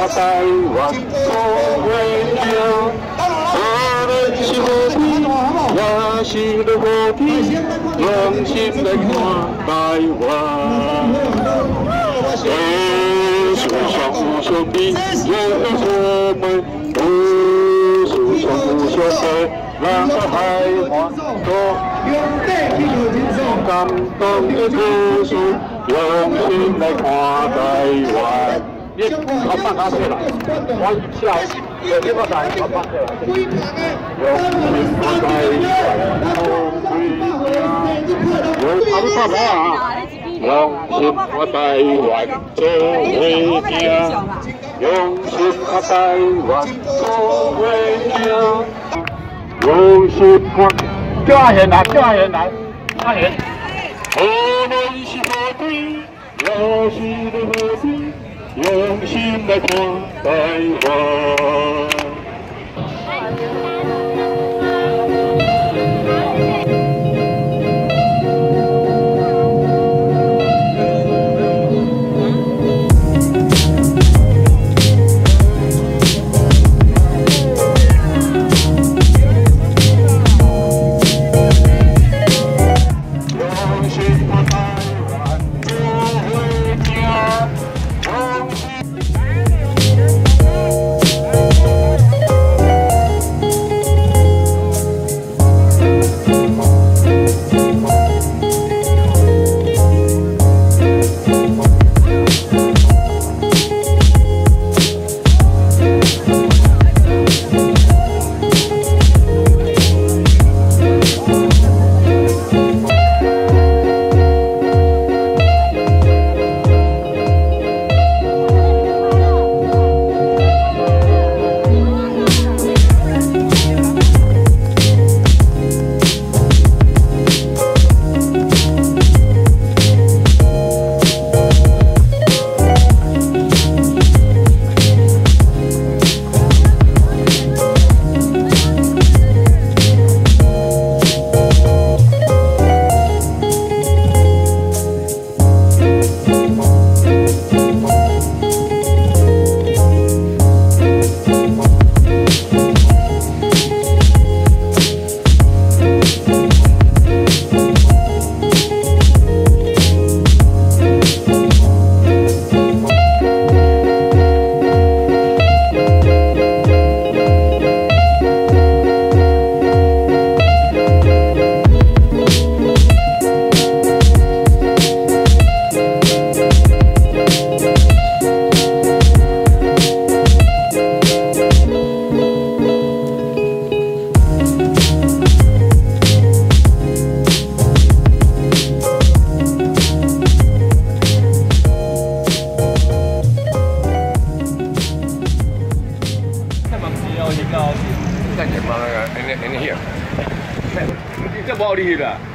台湾做伙行，无论是何天，也是落雨天，用心来看台湾。事上有相比，也有相美，事上有相对，咱台湾做。 感动的故事，用心来看台湾。你好放下去了，我下有这个台，好放下来。用心看台湾，好回家。有他们爸爸啊，用心看台湾，做回家。用心看台湾，做回家。用心看，叫阿贤来，叫阿贤来。 阿贤，无论是何天，也是落雨天，用心来看台湾。 干什么？你 here？ 这不好理的。